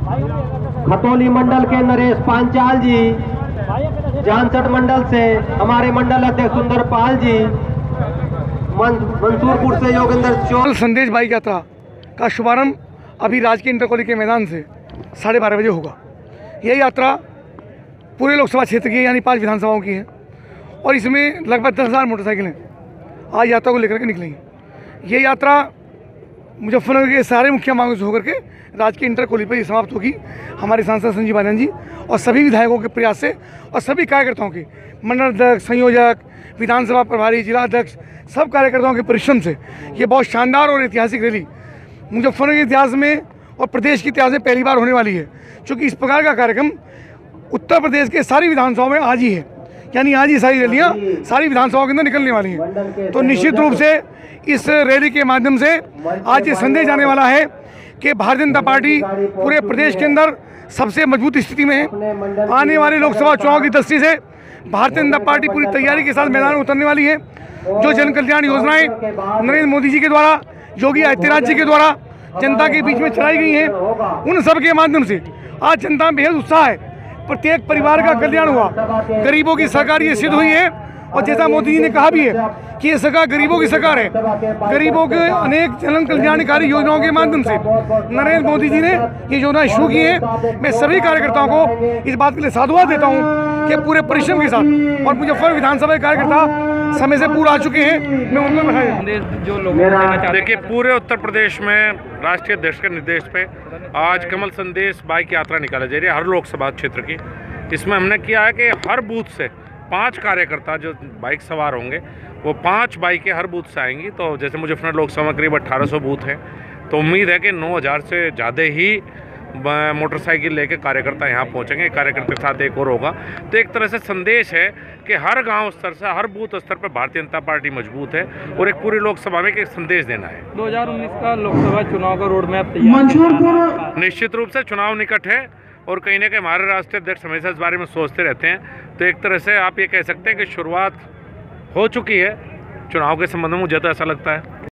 खतौली मंडल के नरेश पांचाल जी, जानसठ मंडल से हमारे मंडल अध्यक्ष सुंदर पाल जी, मंसूरपुर से योगेंद्र चौल। संदेश बाइक यात्रा का शुभारंभ अभी राजकीय इंटर कॉलेज के मैदान से 12:30 बजे होगा। यह यात्रा पूरे लोकसभा क्षेत्र की यानी 5 विधानसभाओं की है और इसमें लगभग 10,000 मोटरसाइकिलें आज यात्रा को लेकर के निकलेंगी। ये यात्रा मुजफ्फरनगर के सारे मुख्य मार्गों से होकर के राजकीय इंटर कॉलेज पर समाप्त होगी। हमारे सांसद संजीव आनंद जी और सभी विधायकों के प्रयास से और सभी कार्यकर्ताओं के मंडल अध्यक्ष, संयोजक, विधानसभा प्रभारी, जिला अध्यक्ष, सब कार्यकर्ताओं के परिश्रम से ये बहुत शानदार और ऐतिहासिक रैली मुजफ्फरनगर के इतिहास में और प्रदेश के इतिहास में पहली बार होने वाली है। क्योंकि इस प्रकार का कार्यक्रम उत्तर प्रदेश के सारी विधानसभाओं में आज ही है, यानी आज ही सारी रैलियाँ सारी विधानसभाओं के अंदर निकलने वाली हैं। तो निश्चित रूप से इस रैली के माध्यम से आज ये संदेश जाने वाला है कि भारतीय जनता पार्टी पूरे प्रदेश के अंदर सबसे मजबूत स्थिति में है। आने वाले लोकसभा चुनाव की दृष्टि से भारतीय जनता पार्टी पूरी तैयारी के साथ मैदान में उतरने वाली है। जो जन कल्याण योजनाएं नरेंद्र मोदी जी के द्वारा, योगी आदित्यनाथ जी के द्वारा जनता के बीच में चलाई गई हैं, उन सब के माध्यम से आज जनता में बेहद उत्साह है। प्रत्येक परिवार का कल्याण हुआ, गरीबों की सरकार ये सिद्ध हुई है। और जैसा मोदी जी ने कहा भी है कि ये सरकार गरीबों की सरकार है। गरीबों के अनेक जन कल्याणकारी योजनाओं के माध्यम से नरेंद्र मोदी जी ने ये योजनाएं शुरू की है। मैं सभी कार्यकर्ताओं को इस बात के लिए साधुवाद देता हूँ कि पूरे परिश्रम के साथ, और मुजफ्फरनगर विधानसभा के कार्यकर्ता समय से पूरा आ चुके हैं। मैं उनको बधाई जो लोग देखिए, पूरे उत्तर प्रदेश में राष्ट्रीय अध्यक्ष के निर्देश पे आज कमल संदेश बाइक यात्रा निकाली जा रही है हर लोकसभा क्षेत्र की। इसमें हमने किया है कि हर बूथ से 5 कार्यकर्ता जो बाइक सवार होंगे वो 5 बाइकें हर बूथ से आएंगी। तो जैसे मुजफ्फरनगर लोकसभा में करीब 1800 बूथ हैं, तो उम्मीद है कि 9000 से ज़्यादा ही मोटरसाइकिल लेके कार्यकर्ता यहाँ पहुँचेंगे। कार्यकर्ता के साथ एक और होगा। तो एक तरह से संदेश है कि हर गांव स्तर से, हर बूथ स्तर पर भारतीय जनता पार्टी मजबूत है और एक पूरी लोकसभा में एक संदेश देना है। 2019 का लोकसभा चुनाव का रोड मैप तैयार। निश्चित रूप से चुनाव निकट है और कहीं ना कहीं हमारे राष्ट्रीय अध्यक्ष हमेशा इस बारे में सोचते रहते हैं। तो एक तरह से आप ये कह सकते हैं कि शुरुआत हो चुकी है चुनाव के संबंध में, मुझे तो ऐसा लगता है।